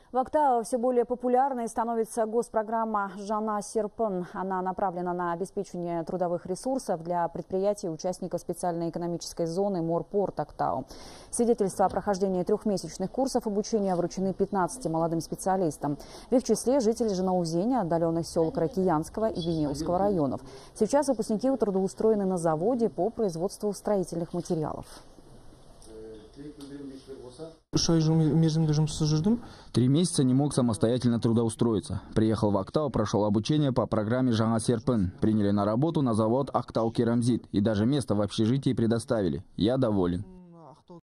В Актау все более популярной становится госпрограмма «Жаңа серпін». Она направлена на обеспечение трудовых ресурсов для предприятий и участников специальной экономической зоны Морпорт Актау. Свидетельства о прохождении трехмесячных курсов обучения вручены 15 молодым специалистам. В их числе жители Жанаузеня, отдаленных сел Каракиянского и Винеусского районов. Сейчас выпускники трудоустроены на заводе по производству строительных материалов. 3 месяца не мог самостоятельно трудоустроиться. Приехал в Актау, прошел обучение по программе «Жаңа серпін». Приняли на работу на завод «Актау Керамзит» и даже место в общежитии предоставили. Я доволен.